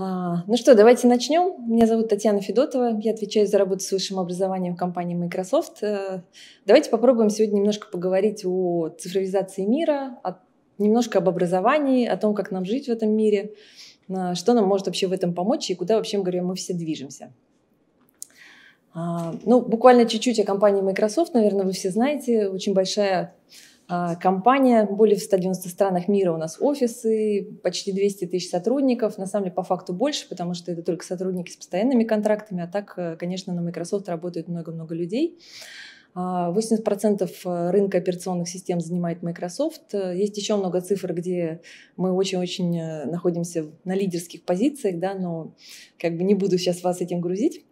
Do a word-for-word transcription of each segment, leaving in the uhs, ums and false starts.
А, Ну что, давайте начнем. Меня зовут Татьяна Федотова, я отвечаю за работу с высшим образованием в компании Microsoft. Э, Давайте попробуем сегодня немножко поговорить о цифровизации мира, о- немножко об образовании, о том, как нам жить в этом мире, а, что нам может вообще в этом помочь и куда, вообще говоря, мы все движемся. А, Ну, буквально чуть-чуть о компании Microsoft, наверное, вы все знаете. Очень большая а, компания, более в ста девяноста странах мира у нас офисы, почти двести тысяч сотрудников. На самом деле, по факту больше, потому что это только сотрудники с постоянными контрактами, а так, э, конечно, на Microsoft работает много-много людей. А, восемьдесят процентов рынка операционных систем занимает Microsoft. Есть еще много цифр, где мы очень-очень э, находимся на лидерских позициях, да, но как бы не буду сейчас вас этим грузить.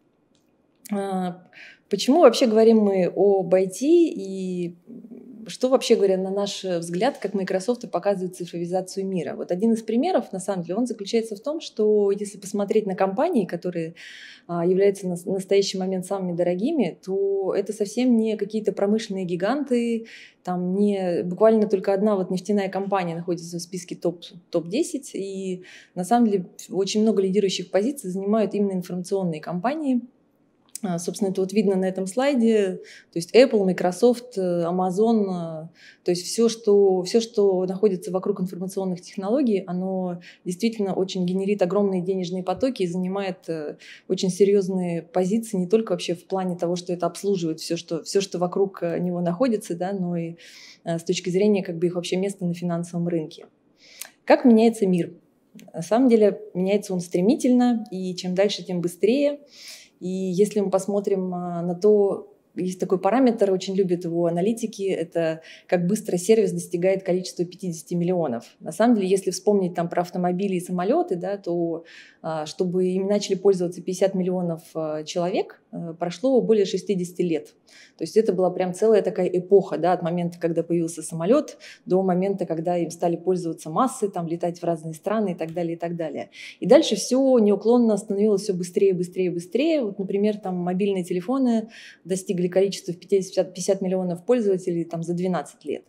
А, Почему вообще говорим мы об ай ти и что вообще говоря, на наш взгляд, как Microsoft и показывает цифровизацию мира? Вот один из примеров, на самом деле, он заключается в том, что если посмотреть на компании, которые а, являются на настоящий момент самыми дорогими, то это совсем не какие-то промышленные гиганты, там не буквально только одна вот нефтяная компания находится в списке топ, топ-десять, и на самом деле очень много лидирующих позиций занимают именно информационные компании. А, Собственно, это вот видно на этом слайде, то есть Apple, Microsoft, э, Amazon, э, то есть все, что, все, что находится вокруг информационных технологий, оно действительно очень генерит огромные денежные потоки и занимает э, очень серьезные позиции не только вообще в плане того, что это обслуживает все, что, все, что вокруг э, него находится, да, но и э, с точки зрения как бы их вообще места на финансовом рынке. Как меняется мир? На самом деле меняется он стремительно, и чем дальше, тем быстрее. И если мы посмотрим а, на то, есть такой параметр, очень любят его аналитики, это как быстро сервис достигает количества пятьдесят миллионов. На самом деле, если вспомнить там про автомобили и самолеты, да, то а, чтобы ими начали пользоваться пятьдесят миллионов а, человек, а, прошло более шестьдесят лет. То есть это была прям целая такая эпоха, да, от момента, когда появился самолет, до момента, когда им стали пользоваться массы, там, летать в разные страны и так далее, и так далее. И дальше все неуклонно становилось все быстрее, быстрее, быстрее. Вот, например, там мобильные телефоны достигли количества в пятьдесят миллионов пользователей там, за двенадцать лет.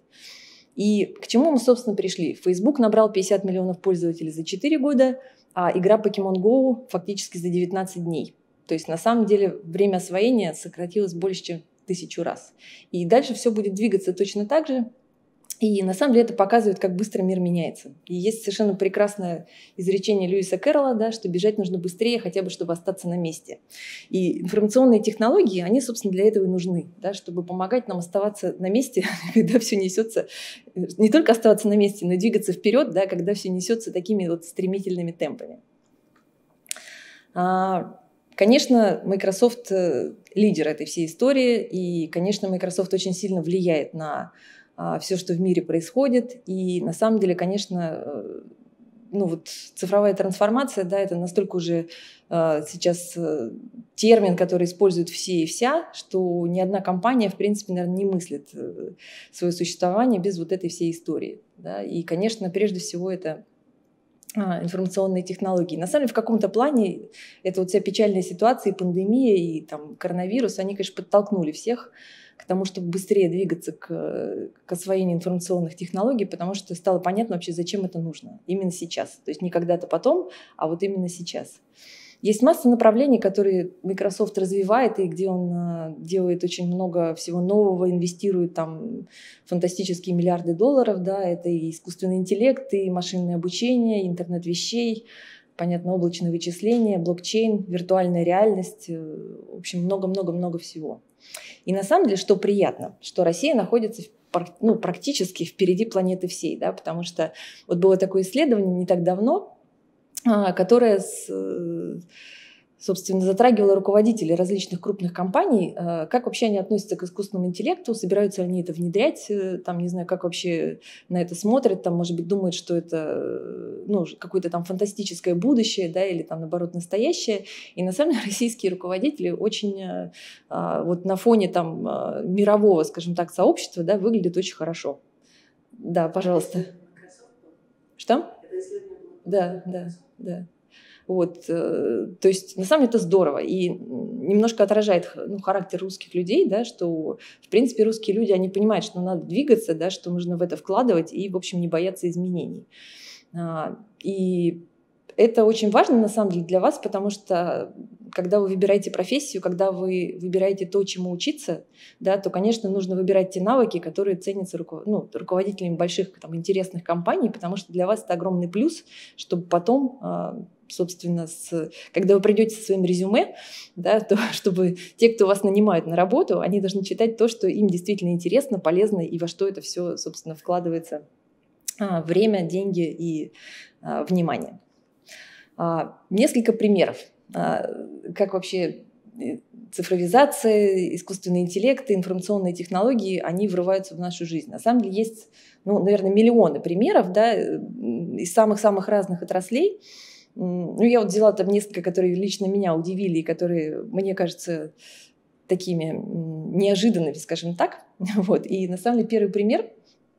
И к чему мы, собственно, пришли? Facebook набрал пятьдесят миллионов пользователей за четыре года, а игра Pokemon Go фактически за девятнадцать дней. То есть на самом деле время освоения сократилось больше, чем тысячу раз. И дальше все будет двигаться точно так же. И на самом деле это показывает, как быстро мир меняется. И есть совершенно прекрасное изречение Льюиса Кэрролла, да, что бежать нужно быстрее, хотя бы чтобы остаться на месте. И информационные технологии, они, собственно, для этого и нужны, да, чтобы помогать нам оставаться на месте, когда все несется, не только оставаться на месте, но и двигаться вперед, да, когда все несется такими вот стремительными темпами. Конечно, Microsoft лидер этой всей истории, и, конечно, Microsoft очень сильно влияет на все, что в мире происходит. И на самом деле, конечно, ну вот цифровая трансформация, да, это настолько уже э, сейчас э, термин, который используют все и вся, что ни одна компания, в принципе, наверное, не мыслит э, свое существование без вот этой всей истории. Да. И, конечно, прежде всего это а, информационные технологии. На самом деле, в каком-то плане эта вот вся печальная ситуация, и пандемия, и там, коронавирус, они, конечно, подтолкнули всех к тому, чтобы быстрее двигаться к, к освоению информационных технологий, потому что стало понятно вообще, зачем это нужно. Именно сейчас. То есть не когда-то потом, а вот именно сейчас. Есть масса направлений, которые Microsoft развивает, и где он делает очень много всего нового, инвестирует там фантастические миллиарды долларов. Да, это и искусственный интеллект, и машинное обучение, и интернет вещей, понятно, облачные вычисления, блокчейн, виртуальная реальность, в общем, много-много-много всего. И на самом деле, что приятно, что Россия находится ну, практически впереди планеты всей, да, потому что вот было такое исследование не так давно, которое, собственно, затрагивало руководителей различных крупных компаний, как вообще они относятся к искусственному интеллекту, собираются ли они это внедрять, там, не знаю, как вообще на это смотрят, там, может быть, думают, что это ну, какое-то там фантастическое будущее, да, или там, наоборот, настоящее. И на самом деле российские руководители очень вот на фоне там мирового, скажем так, сообщества, да, выглядят очень хорошо. Да, пожалуйста. Что? Да, да, да. Вот, то есть, на самом деле, это здорово и немножко отражает ну, характер русских людей, да, что, в принципе, русские люди, они понимают, что надо двигаться, да, что нужно в это вкладывать и, в общем, не бояться изменений. И это очень важно на самом деле для вас, потому что когда вы выбираете профессию, когда вы выбираете то, чему учиться, да, то, конечно, нужно выбирать те навыки, которые ценятся руко- ну, руководителями больших там, интересных компаний, потому что для вас это огромный плюс, чтобы потом, собственно, с, когда вы придете со своим резюме, да, то чтобы те, кто вас нанимают на работу, они должны читать то, что им действительно интересно, полезно и во что это все, собственно, вкладывается а, время, деньги и а, внимание. А, несколько примеров. Как вообще цифровизация, искусственный интеллект и информационные технологии, они врываются в нашу жизнь. На самом деле есть, ну, наверное, миллионы примеров, да, из самых-самых разных отраслей. Ну, я вот взяла там несколько, которые лично меня удивили и которые, мне кажется, такими неожиданными, скажем так. Вот. И на самом деле первый пример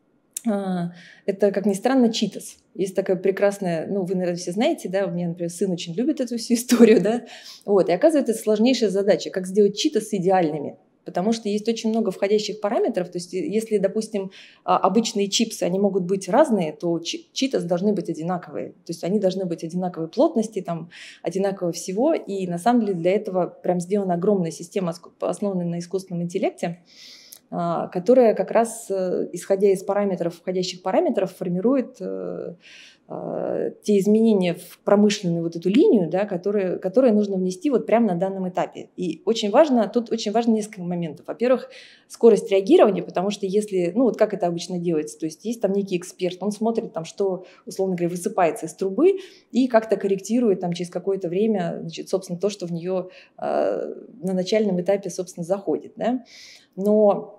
– это, как ни странно, Cheetos. Есть такая прекрасная, ну, вы, наверное, все знаете, да, у меня, например, сын очень любит эту всю историю, да, вот, и оказывается, это сложнейшая задача, как сделать Cheetos идеальными, потому что есть очень много входящих параметров, то есть если, допустим, обычные чипсы, они могут быть разные, то Cheetos должны быть одинаковые, то есть они должны быть одинаковой плотности, там, одинакового всего, и на самом деле для этого прям сделана огромная система, основанная на искусственном интеллекте, которая как раз, исходя из параметров, входящих параметров, формирует э, э, те изменения в промышленную вот эту линию, да, которые, которые нужно внести вот прямо на данном этапе. И очень важно, тут очень важно несколько моментов. Во-первых, скорость реагирования, потому что если, ну вот как это обычно делается, то есть есть там некий эксперт, он смотрит там, что, условно говоря, высыпается из трубы и как-то корректирует там через какое-то время, значит, собственно, то, что в нее э, на начальном этапе, собственно, заходит, да. Но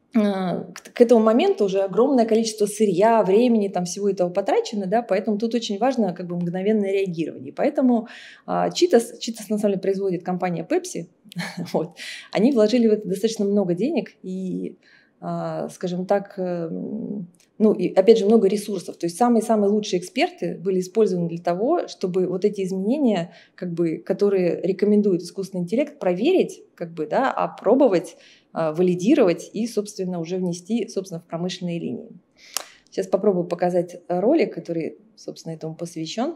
к этому моменту уже огромное количество сырья, времени, там всего этого потрачено, да, поэтому тут очень важно как бы мгновенное реагирование. Поэтому uh, Cheetos, Cheetos на самом деле производит компания Pepsi, вот, они вложили в это достаточно много денег и, uh, скажем так, uh, ну и опять же много ресурсов. То есть самые-самые лучшие эксперты были использованы для того, чтобы вот эти изменения, как бы, которые рекомендует искусственный интеллект, проверить, как бы, да, опробовать, валидировать и, собственно, уже внести, собственно, в промышленные линии. Сейчас попробую показать ролик, который, собственно, этому посвящен.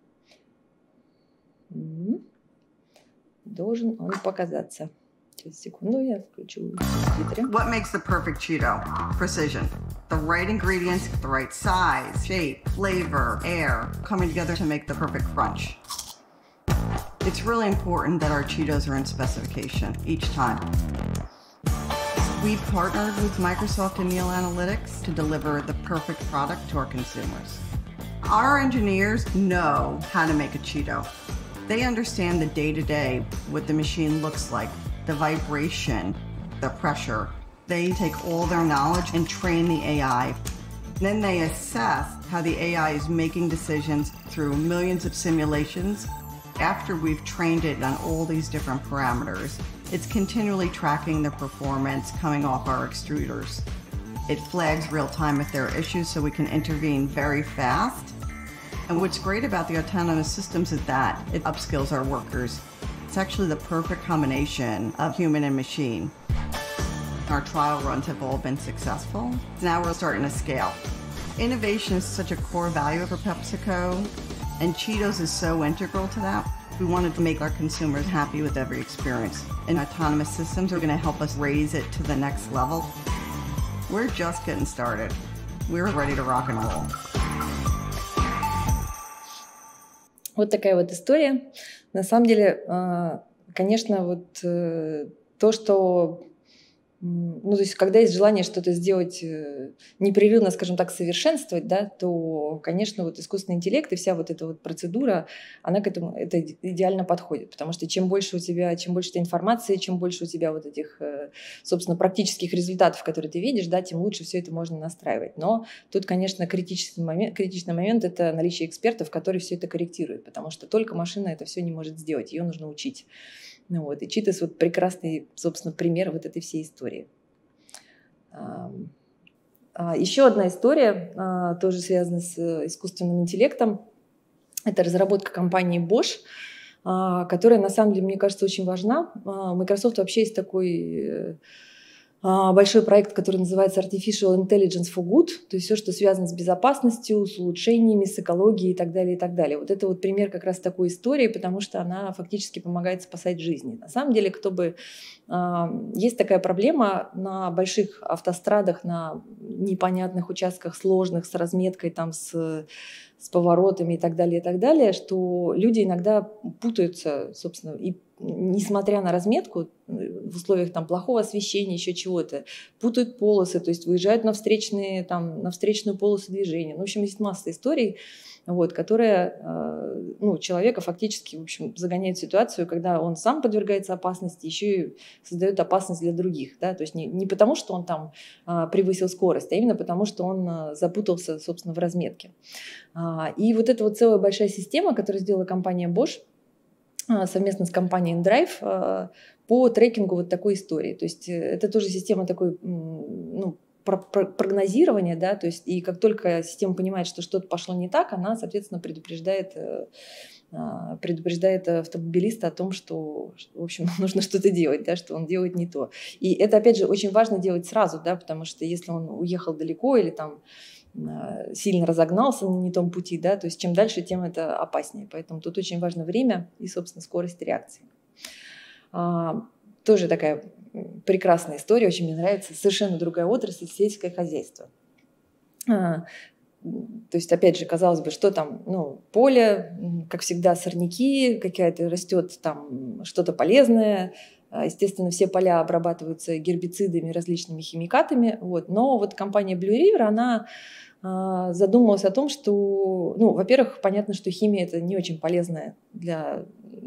Должен он показаться. Сейчас, секунду, я включу титры. What makes the perfect Cheeto? Precision. The right ingredients, the right size, shape, flavor, air, coming together to make the perfect crunch. It's really important that our Cheetos are in specification each time. We've partnered with Microsoft and Neal Analytics to deliver the perfect product to our consumers. Our engineers know how to make a Cheeto. They understand the day-to-day, what the machine looks like, the vibration, the pressure. They take all their knowledge and train the A I. Then they assess how the A I is making decisions through millions of simulations. After we've trained it on all these different parameters, it's continually tracking the performance coming off our extruders. It flags real time if there are issues so we can intervene very fast. And what's great about the autonomous systems is that it upskills our workers. It's actually the perfect combination of human and machine. Our trial runs have all been successful. Now we're starting to scale. Innovation is such a core value for PepsiCo, and Cheetos is so integral to that. We wanted to make our consumers happy with every experience, and autonomous systems are going to help us raise it to the next level. We're just getting started. We're ready to rock and roll. Вот такая вот история. На самом деле, конечно, вот то, что Ну, то есть, когда есть желание что-то сделать непрерывно, скажем так, совершенствовать, да, то, конечно, вот искусственный интеллект и вся вот эта вот процедура, она к этому это идеально подходит, потому что чем больше у тебя, чем больше у тебя информации, чем больше у тебя вот этих, собственно, практических результатов, которые ты видишь, да, тем лучше все это можно настраивать. Но тут, конечно, критический момент, критичный момент – это наличие экспертов, которые все это корректируют, потому что только машина это все не может сделать, ее нужно учить. Ну вот. И Cheetos вот прекрасный, собственно, пример вот этой всей истории. Еще одна история, тоже связана с искусственным интеллектом. Это разработка компании Bosch, которая, на самом деле, мне кажется, очень важна. Microsoft вообще есть такой большой проект, который называется Artificial Intelligence for Good, то есть все, что связано с безопасностью, с улучшениями, с экологией и так далее, и так далее. Вот это вот пример как раз такой истории, потому что она фактически помогает спасать жизни. На самом деле, кто бы... Есть такая проблема на больших автострадах, на непонятных участках, сложных, с разметкой, там, с, с поворотами и так далее, и так далее, что люди иногда путаются, собственно, и несмотря на разметку, в условиях там плохого освещения, еще чего-то, путают полосы, то есть выезжают на, встречные, там, на встречную полосу движения. Ну, в общем, есть масса историй, вот, которая ну, человека фактически, в общем, загоняет в ситуацию, когда он сам подвергается опасности, еще и создает опасность для других. Да? То есть не, не потому, что он там а, превысил скорость, а именно потому, что он а, запутался, собственно, в разметке. А, и вот эта вот целая большая система, которую сделала компания Bosch, совместно с компанией InDrive по трекингу вот такой истории. То есть это тоже система такой, ну, прогнозирования, да, то есть и как только система понимает, что что-то пошло не так, она, соответственно, предупреждает, предупреждает автомобилиста о том, что, в общем, нужно что-то делать, да, что он делает не то. И это, опять же, очень важно делать сразу, да, потому что если он уехал далеко или там сильно разогнался на не том пути, да, то есть чем дальше, тем это опаснее. Поэтому тут очень важно время и, собственно, скорость реакции. А, тоже такая прекрасная история, очень мне нравится. Совершенно другая отрасль — сельское хозяйство. А, то есть, опять же, казалось бы, что там, ну, поле, как всегда, сорняки, какая-то растет там что-то полезное. Естественно, все поля обрабатываются гербицидами, различными химикатами. Вот. Но вот компания Blue River, она а, задумалась о том, что, ну, во-первых, понятно, что химия – это не очень полезная для,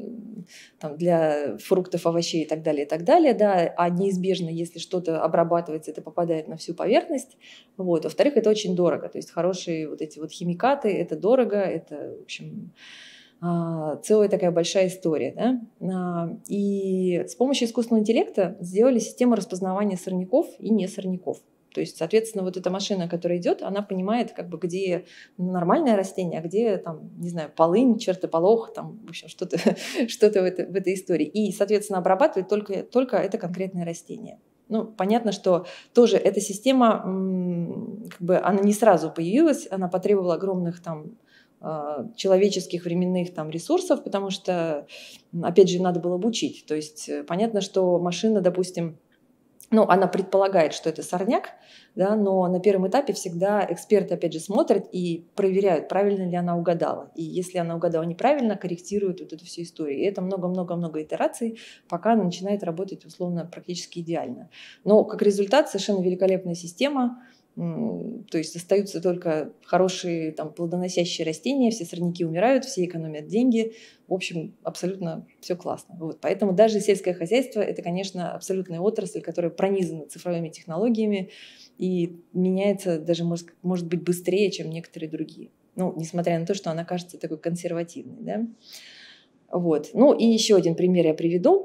там, для фруктов, овощей и так далее, и так далее, да, а неизбежно, если что-то обрабатывается, это попадает на всю поверхность. Вот. Во-вторых, это очень дорого, то есть хорошие вот эти вот химикаты – это дорого, это, в общем… целая такая большая история. Да? И с помощью искусственного интеллекта сделали систему распознавания сорняков и не сорняков. То есть, соответственно, вот эта машина, которая идет, она понимает, как бы, где нормальное растение, а где, там, не знаю, полынь, чертополох, там, в общем, что-то, что-то в, это, в этой истории. И, соответственно, обрабатывает только, только это конкретное растение. Ну, понятно, что тоже эта система, как бы, она не сразу появилась, она потребовала огромных там человеческих временных там ресурсов, потому что, опять же, надо было обучить. То есть понятно, что машина, допустим, ну, она предполагает, что это сорняк, да, но на первом этапе всегда эксперты, опять же, смотрят и проверяют, правильно ли она угадала. И если она угадала неправильно, корректируют вот эту всю историю. И это много-много-много итераций, пока она начинает работать, условно, практически идеально. Но как результат совершенно великолепная система. То есть остаются только хорошие там, плодоносящие растения, все сорняки умирают, все экономят деньги. В общем, абсолютно все классно. Вот. Поэтому даже сельское хозяйство – это, конечно, абсолютная отрасль, которая пронизана цифровыми технологиями и меняется даже, может, может быть, быстрее, чем некоторые другие. Ну, несмотря на то, что она кажется такой консервативной. Да? Вот. Ну и еще один пример я приведу.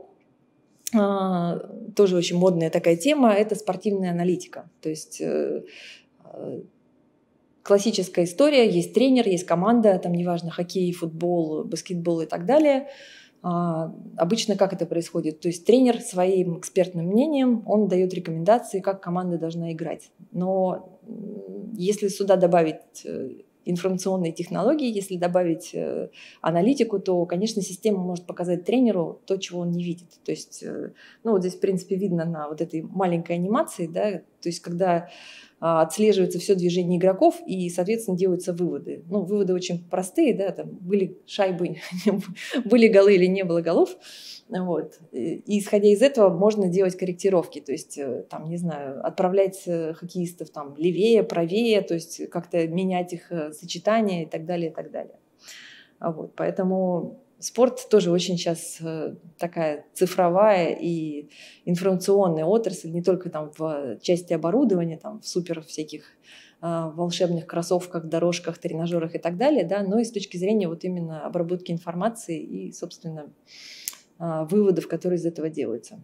Тоже очень модная такая тема – это спортивная аналитика. То есть э, классическая история, есть тренер, есть команда, там неважно, хоккей, футбол, баскетбол и так далее. А, обычно как это происходит? То есть тренер своим экспертным мнением, он дает рекомендации, как команда должна играть. Но если сюда добавить информационные технологии, если добавить э, аналитику, то, конечно, система может показать тренеру то, чего он не видит. То есть, э, ну вот здесь, в принципе, видно на вот этой маленькой анимации, да, то есть когда э, отслеживается все движение игроков и, соответственно, делаются выводы. Ну, выводы очень простые, да, там были шайбы, были голы или не было голов. Вот. И, исходя из этого, можно делать корректировки, то есть, там, не знаю, отправлять хоккеистов там левее, правее, то есть как-то менять их сочетания и так далее, и так далее. Вот. Поэтому спорт тоже очень сейчас такая цифровая и информационная отрасль, не только там в части оборудования, там в супер всяких волшебных кроссовках, дорожках, тренажерах и так далее, да, но и с точки зрения вот именно обработки информации и, собственно, выводов, которые из этого делаются.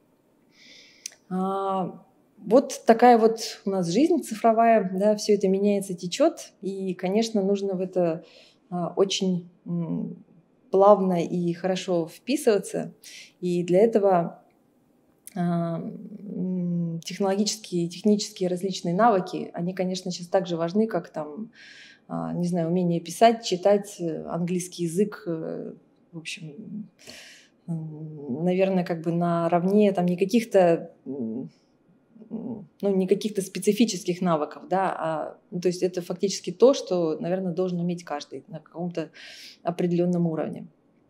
Вот такая вот у нас жизнь цифровая, да, все это меняется, течет, и, конечно, нужно в это очень плавно и хорошо вписываться, и для этого технологические, технические различные навыки, они, конечно, сейчас так же важны, как там, не знаю, умение писать, читать, английский язык, в общем, наверное, как бы наравне там не каких-то, ну, не каких-то специфических навыков, да, а, ну, то есть это фактически то, что, наверное, должен уметь каждый на каком-то определенном уровне.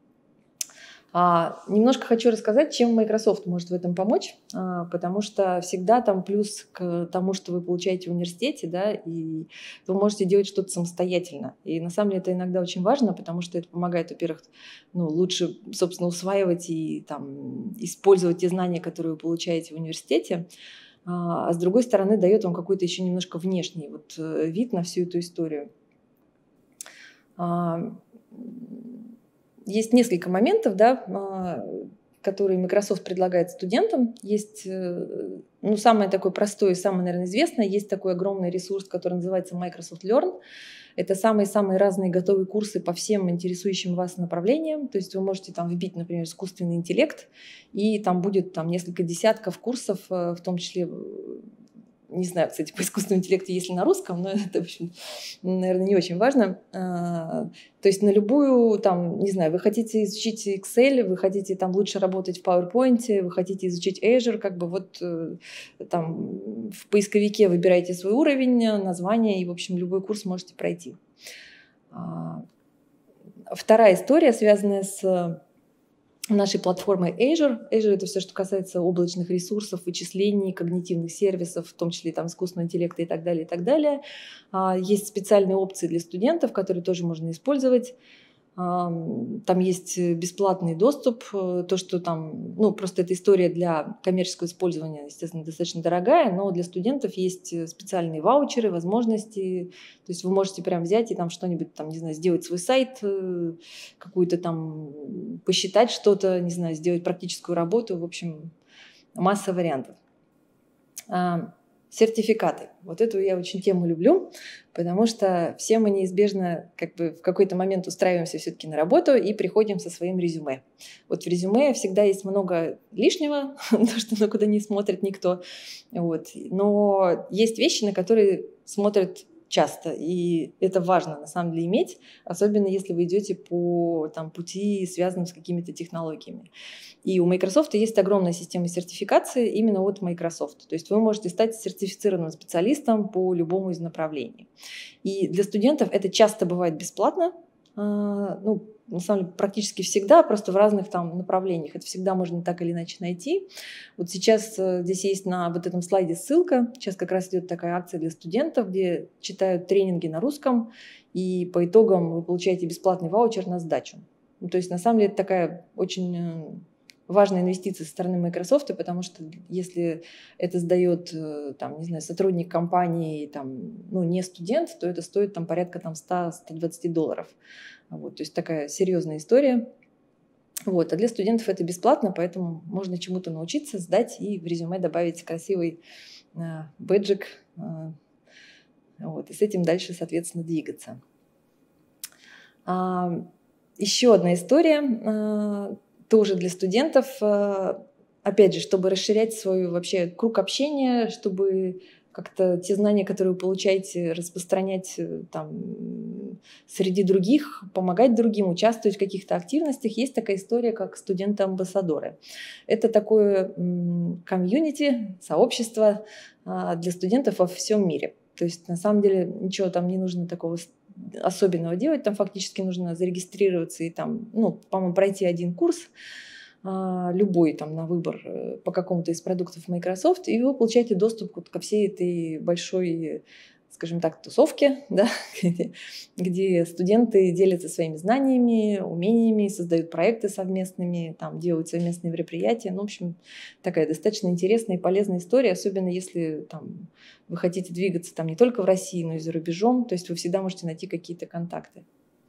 А, немножко хочу рассказать, чем Microsoft может в этом помочь, а, потому что всегда там плюс к тому, что вы получаете в университете, да, и вы можете делать что-то самостоятельно. И на самом деле это иногда очень важно, потому что это помогает, во-первых, ну, лучше, собственно, усваивать и там, использовать те знания, которые вы получаете в университете, а, а с другой стороны дает вам какой-то еще немножко внешний вот вид на всю эту историю. А, Есть несколько моментов, да, которые Microsoft предлагает студентам. Есть, ну, самое такое простое и самое, наверное, известное, есть такой огромный ресурс, который называется Microsoft Learn. Это самые-самые разные готовые курсы по всем интересующим вас направлениям. То есть вы можете там вбить, например, искусственный интеллект, и там будет там несколько десятков курсов, в том числе, не знаю, кстати, по искусственному интеллекту, если на русском, но это, в общем, наверное, не очень важно. То есть на любую, там, не знаю, вы хотите изучить Excel, вы хотите там лучше работать в PowerPoint, вы хотите изучить Azure, как бы вот там в поисковике выбираете свой уровень, название, и, в общем, любой курс можете пройти. Вторая история, связанная с нашей платформой Azure. Azure — это все, что касается облачных ресурсов, вычислений, когнитивных сервисов, в том числе там искусственного интеллекта и так далее, и так далее. Есть специальные опции для студентов, которые тоже можно использовать. Там есть бесплатный доступ, то, что там, ну, просто эта история для коммерческого использования, естественно, достаточно дорогая, но для студентов есть специальные ваучеры, возможности, то есть вы можете прям взять и там что-нибудь, там, не знаю, сделать свой сайт, какую-то там, посчитать что-то, не знаю, сделать практическую работу, в общем, масса вариантов. Сертификаты. Вот эту я очень тему люблю, потому что все мы неизбежно как бы в какой-то момент устраиваемся все-таки на работу и приходим со своим резюме. Вот в резюме всегда есть много лишнего, то, что ну, куда не смотрит никто. Вот. Но есть вещи, на которые смотрят часто, и это важно на самом деле иметь, особенно если вы идете по там, пути, связанным с какими-то технологиями. И у Microsoft есть огромная система сертификации именно от Microsoft. То есть вы можете стать сертифицированным специалистом по любому из направлений. И для студентов это часто бывает бесплатно, ну, на самом деле, практически всегда, просто в разных там направлениях. Это всегда можно так или иначе найти. Вот сейчас здесь есть на вот этом слайде ссылка. Сейчас как раз идет такая акция для студентов, где читают тренинги на русском, и по итогам вы получаете бесплатный ваучер на сдачу. Ну, то есть, на самом деле, это такая очень важная инвестиция со стороны Microsoft, потому что если это сдает там, не знаю, сотрудник компании, там, ну, не студент, то это стоит там, порядка там, сто - сто двадцать долларов. Вот, то есть такая серьезная история. Вот, а для студентов это бесплатно, поэтому можно чему-то научиться, сдать и в резюме добавить красивый э, бэджик. Э, вот, и с этим дальше, соответственно, двигаться. А, еще одна история. Э, тоже для студентов, опять же, чтобы расширять свой вообще круг общения, чтобы как-то те знания, которые вы получаете, распространять там, среди других, помогать другим, участвовать в каких-то активностях. Есть такая история, как студенты-амбассадоры. Это такое комьюнити, сообщество для студентов во всем мире. То есть на самом деле ничего там не нужно такого особенного делать, там фактически нужно зарегистрироваться и там, ну, по-моему, пройти один курс, любой там на выбор по какому-то из продуктов Microsoft, и вы получаете доступ ко всей этой большой, скажем так, тусовке, да, где студенты делятся своими знаниями, умениями, создают проекты совместными, там, делают совместные мероприятия. Ну, в общем, такая достаточно интересная и полезная история, особенно если там, вы хотите двигаться там, не только в России, но и за рубежом, то есть вы всегда можете найти какие-то контакты.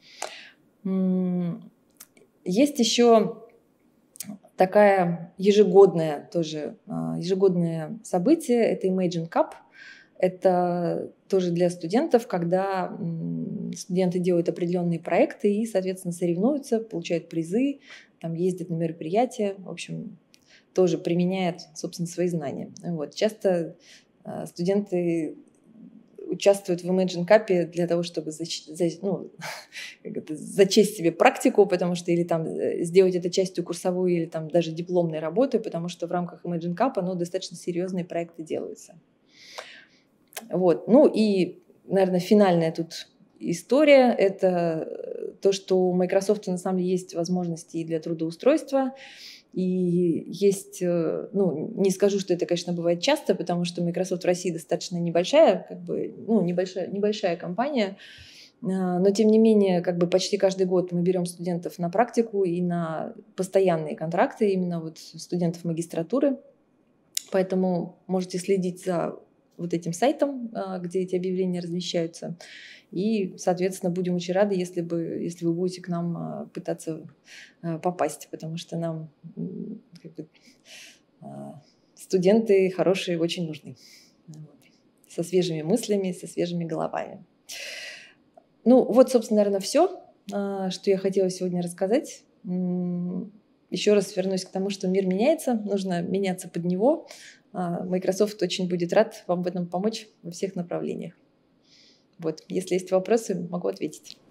Есть еще такая ежегодное тоже ежегодное событие, это Imagine Cup. Это тоже для студентов, когда студенты делают определенные проекты и, соответственно, соревнуются, получают призы, там ездят на мероприятия. В общем, тоже применяет, собственно, свои знания. Вот. Часто студенты участвуют в Imagine Cup для того, чтобы зач, за, ну, зачесть себе практику, потому что или там сделать это частью курсовой, или там даже дипломной работы, потому что в рамках Imagine Cup ну, достаточно серьезные проекты делаются. Вот. Ну и, наверное, финальная тут история – это то, что у Microsoft на самом деле есть возможности и для трудоустройства, и есть, ну, не скажу, что это, конечно, бывает часто, потому что Microsoft в России достаточно небольшая, как бы, ну, небольшая, небольшая компания, но, тем не менее, как бы почти каждый год мы берем студентов на практику и на постоянные контракты, именно вот студентов магистратуры, поэтому можете следить за вот этим сайтом, где эти объявления размещаются. И, соответственно, будем очень рады, если, бы, если вы будете к нам пытаться попасть, потому что нам как бы, студенты хорошие очень нужны. Со свежими мыслями, со свежими головами. Ну, вот, собственно, наверное, все, что я хотела сегодня рассказать. Еще раз вернусь к тому, что мир меняется, нужно меняться под него. Microsoft очень будет рад вам в этом помочь во всех направлениях. Вот, если есть вопросы, могу ответить.